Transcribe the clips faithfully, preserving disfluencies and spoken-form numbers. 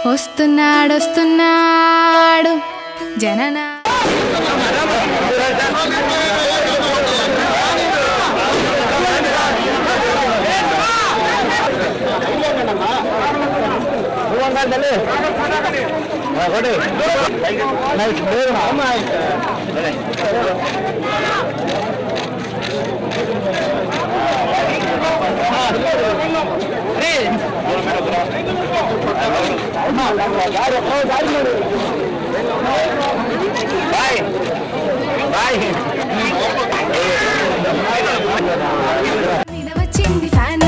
వస్తున్నాడు వస్తున్నాడు జనన వచ్చింది ఫ్యాన్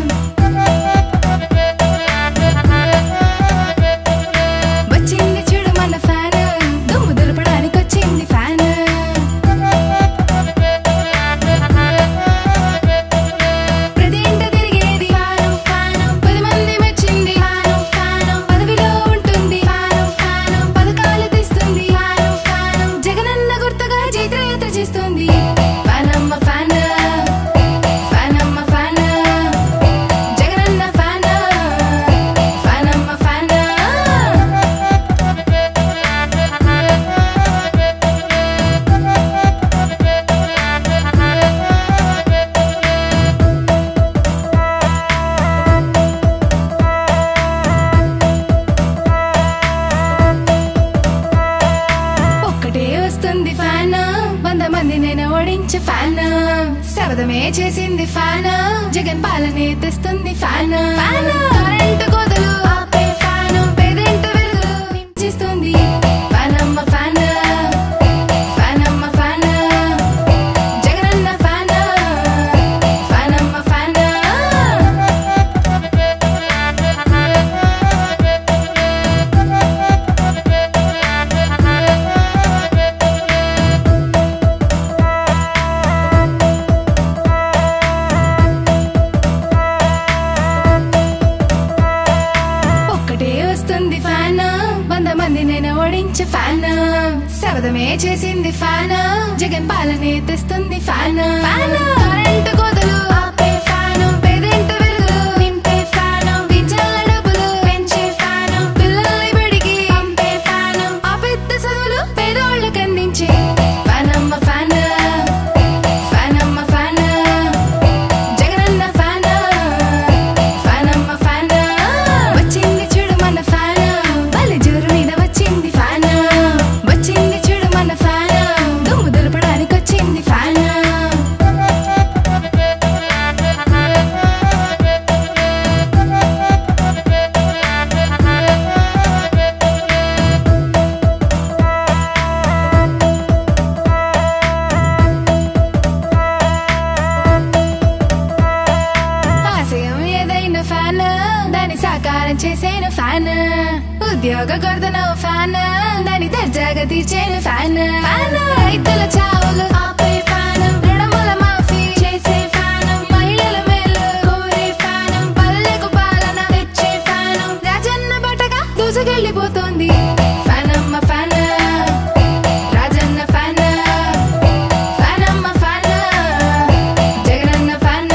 వచ్చింది చూడు మన ఫ్యాన్ దుమ్ము దులపడానికి వచ్చింది ఫ్యాన్ ప్రతి ఇంట తిరిగేది ఫ్యాను ఫ్యాను పది మంది మెచ్చింది ఫ్యాను ఫ్యాను పదవిలో ఉంటుంది ఫ్యాను ఫ్యాను పథకాలు తీస్తుంది ఫ్యాను ఫ్యాను జగనన్న గుర్తుగా జైత్రయాత్ర చేస్తుంది ఫ్యానమ్మ ఫ్యాన్ ఫ్యానమ్మ ఫ్యాన్ జగనన్న ఫ్యాన్ ఫ్యానమ్మ ఫ్యాన్ ఒక్కటే వస్తుంది ఫ్యాన్ వంద మంది నేను ఓడించే ఫ్యాన్ శబదమే చేసింది ఫ్యాన్ జగన్ పాలనే తెస్తుంది ఫ్యాన్ కరెంటు కోతలు ఆపే ఫ్యాన్ పేదింటి వెలుగులు నింపిస్తుంది ఫ్యానమ్మ ఫ్యాన్ ఫ్యానమ్మ ఫ్యాన్ జగనన్న ఫ్యాన్ ఫ్యానమ్మ ఫ్యాన్ ఒక్కటే వస్తుంది ఫ్యాన్ వంద మంది నేను ఓడించే ఫ్యాన్ శబదమే చేసింది ఫ్యాన్ జగన్ పాలనే తెస్తుంది ఫ్యాన్ కరెంటు కోతలు ఆపే ఫ్యాన్ పేదింటి వెలుగులు నింపే ఫ్యాన్ విద్యల డబ్బులు పెంచే ఫ్యాన్ పిల్లల్ని బడికి పంపే ఫ్యాన్ ఆ పెద్ద చదువులు పేదోళ్ళకి అందించే ఫ్యానమ్మ ఫ్యాన్ ఫ్యానమ్మ ఫ్యాన్ జగనన్న ఫ్యాన్ ఫ్యానమ్మ ఫ్యాన్ వచ్చింది చూడు మన ఫ్యాన్ బలి జోరు మీద వచ్చింది ఫ్యాన్ వచ్చింది చూడు మన ఫ్యాన్ దుమ్ము దులపడానికి వచ్చింది ఫ్యాన్ ఆశయం ఏదైనా ఫ్యాన్ దాన్ని సాకారం చేసేను ఫ్యాన్ ఉద్యోగ కొరతను ఫ్యాన్ దాన్ని దర్జాగా తీర్చేను ఫ్యాన్ రైతుల చావులు ఆపే ఫ్యాన్ రుణముల మాఫీ చేసే ఫ్యాన్ మహిళల మేలు కోరే ఫ్యాన్ పల్లెకు పాలన తెచ్చే ఫ్యాన్ రాజన్న బటగా దూసుకెళ్ళిపోతోంది ఫ్యానమ్మ ఫ్యాన్ రాజన్న ఫ్యాన్ ఫ్యానమ్మ ఫ్యాన్ జగనన్న ఫ్యాన్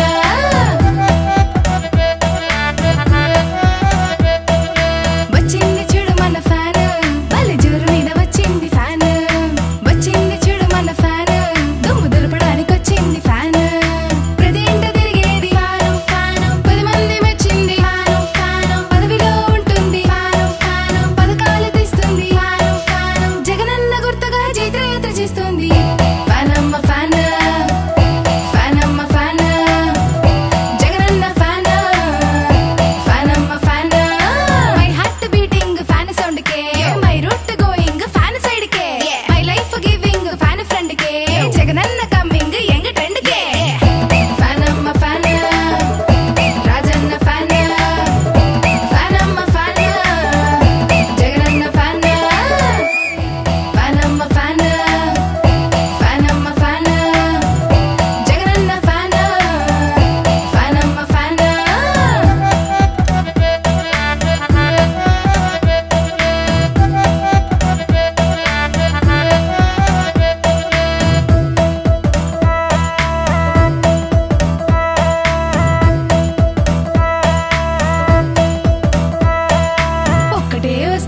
వచ్చింది చూడు మన ఫ్యాన్ బలి జోరు మీద వచ్చింది ఫ్యాన్ వచ్చింది చూడు మన ఫ్యాన్ దుమ్ము దులపడానికి వచ్చింది ఫ్యాన్ ప్రతి ఇంట తిరిగేది ఫ్యాను ఫ్యాను పది మంది మెచ్చింది ఫ్యాను ఫ్యాను పదవిలో ఉంటుంది ఫ్యాను ఫ్యాను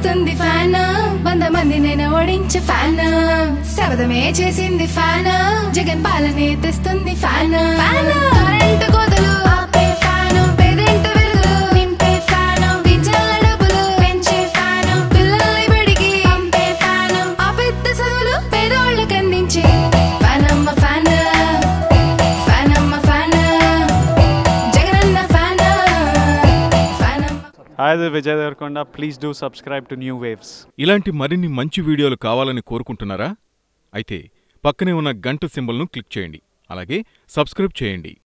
వస్తుంది ఫ్యాన్ వంద మంది నేను ఓడించే ఫ్యాన్ శబదమే చేసింది ఫ్యాన్ జగన్ పాలనే తెస్తుంది ఫ్యాన్ కరెంటు కోతలు ఆపే ఫ్యాన్ పేదింటి వెలుగులు నింపే ఫ్యాన్ విద్యల డబ్బులు పెంచే ఫ్యాన్ పిల్లల్ని బడికి పంపే ఫ్యాన్ ఆ పెద్ద సవులు పేదోళ్ళకి అందించే ఫ్యాన్ అమ్మ ఫ్యాన్ ఫ్యాన్ అమ్మ ఫ్యాన్ జగనన్న ఫ్యాన్ ఫ్యాన్ అమ్మ. Hi, this is Vijay Devarkonda. Please do subscribe to New Waves. ఇలాంటి మరిన్ని మంచి వీడియోలు కావాలని కోరుకుంటున్నారా? అయితే పక్కనే ఉన్న గంట సింబల్ను క్లిక్ చేయండి. అలాగే సబ్స్క్రైబ్ చేయండి.